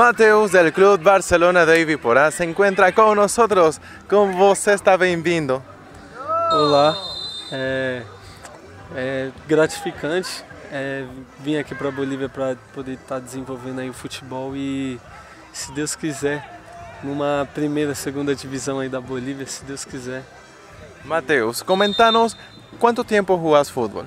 Mateus, del Club Barcelona de Ibiporã, se encontra com nós. Como você está bem-vindo? Olá, é gratificante vir aqui para a Bolívia para poder estar desenvolvendo aí o futebol e, se Deus quiser, numa primeira, segunda divisão aí da Bolívia, se Deus quiser. Mateus, comenta-nos quanto tempo jogas futebol?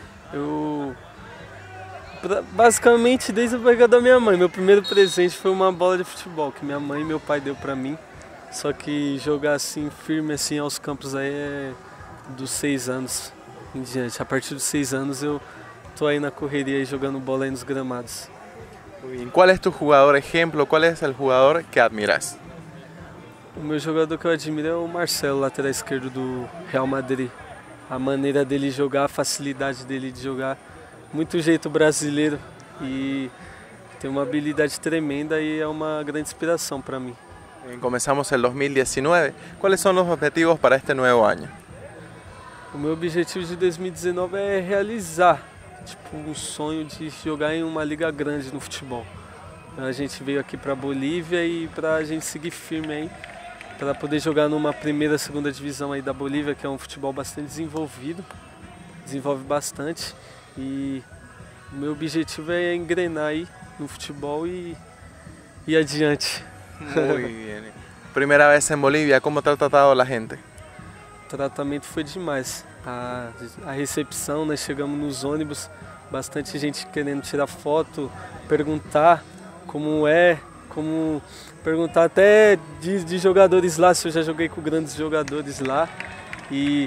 Basicamente desde a barriga da minha mãe. Meu primeiro presente foi uma bola de futebol que minha mãe e meu pai deu para mim. Só que jogar assim, firme assim aos campos aí é dos 6 anos em diante. A partir dos 6 anos eu tô aí na correria e jogando bola aí nos gramados. Qual é tu jogador exemplo? Qual é o jogador que admiras? O meu jogador que eu admiro é o Marcelo, lateral esquerdo do Real Madrid. A maneira dele jogar, a facilidade dele de jogar, muito jeito brasileiro e tem uma habilidade tremenda e é uma grande inspiração para mim. Começamos em 2019. Quais são os objetivos para este novo ano? O meu objetivo de 2019 é realizar um sonho de jogar em uma liga grande no futebol. A gente veio aqui para a Bolívia e para a gente seguir firme aí, para poder jogar numa primeira, segunda divisão aí da Bolívia, que é um futebol bastante desenvolvido, desenvolve bastante. E o meu objetivo é engrenar aí no futebol e ir adiante. Muito bem. Primeira vez em Bolívia, como está tratado a gente? O tratamento foi demais. A recepção, nós chegamos nos ônibus, bastante gente querendo tirar foto, perguntar como é, perguntar até de jogadores lá, se eu já joguei com grandes jogadores lá. E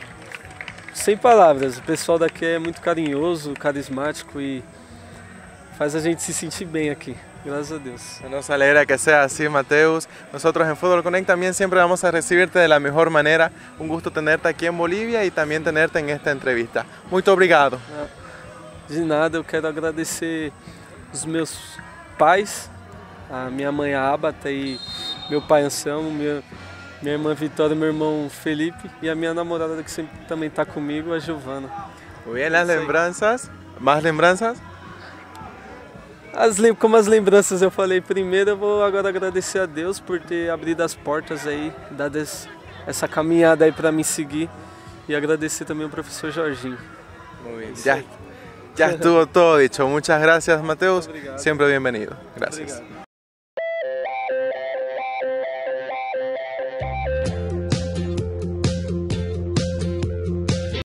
sem palavras, o pessoal daqui é muito carinhoso, carismático e faz a gente se sentir bem aqui, graças a Deus. Nos alegra que sea así, Mateus. Nosotros en Fútbol Connect también siempre vamos a recibirte de la mejor manera. Un gusto tenerte aquí en Bolivia y también tenerte en esta entrevista. Muito obrigado. De nada, eu quero agradecer os meus pais, a minha mãe Abata e meu pai Anselmo, minha irmã Vitória, meu irmão Felipe e a minha namorada que sempre também está comigo, a Giovana. Muy bien, las lembranças. ¿Más lembranças? Como as lembranças eu falei primeiro, eu vou agora agradecer a Deus por ter abrido as portas aí, dado essa caminhada aí para me seguir e agradecer também ao professor Jorginho. Muy bien. Ya estuvo todo dicho. Muchas gracias, Mateus. Siempre bienvenido. Gracias. Obrigado.